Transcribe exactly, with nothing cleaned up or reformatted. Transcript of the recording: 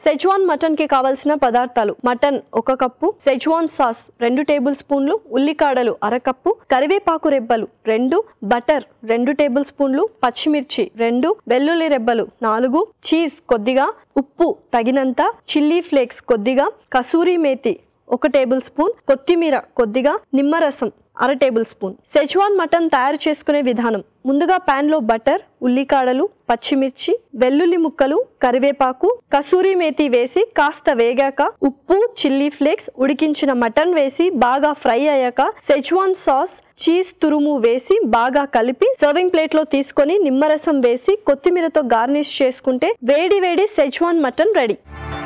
Schezwan mutton కి కావాల్సిన పదార్థాలు మటన్ ఒక కప్పు, సెజ్వాన్ సాస్ రెండు టేబుల్ స్పూన్లు, ఉల్లికాడలు అర కప్పు, కరివేపాకు రెబ్బలు రెండు, బటర్ రెండు టేబుల్ స్పూన్లు, పచ్చిమిర్చి రెండు, వెల్లుల్లి రెబ్బలు నాలుగు, చీజ్ కొద్దిగా, ఉప్పు తగినంత, చిల్లీ ఫ్లేక్స్ కొద్దిగా, కసూరి మేతి ఒక టేబుల్ స్పూన్, కొత్తిమీర కొద్దిగా, నిమ్మరసం అర టేబుల్ స్పూన్. సెజ్వాన్ మటన్ తయారు చేసుకునే విధానం. ముందుగా పాన్ లో బటర్, ఉల్లికాడలు, పచ్చిమిర్చి, వెల్లుల్లి ముక్కలు, కరివేపాకు, కసూరి మేతి వేసి కాస్త వేగాక ఉప్పు, చిల్లీ ఫ్లేక్స్, ఉడికించిన మటన్ వేసి బాగా ఫ్రై అయ్యాక సెజ్వాన్ సాస్, చీజ్ తురుము వేసి బాగా కలిపి సర్వింగ్ ప్లేట్ లో తీసుకొని నిమ్మరసం వేసి కొత్తిమీరతో గార్నిష్ చేసుకుంటే వేడి వేడి సెజ్వాన్ మటన్ రెడీ.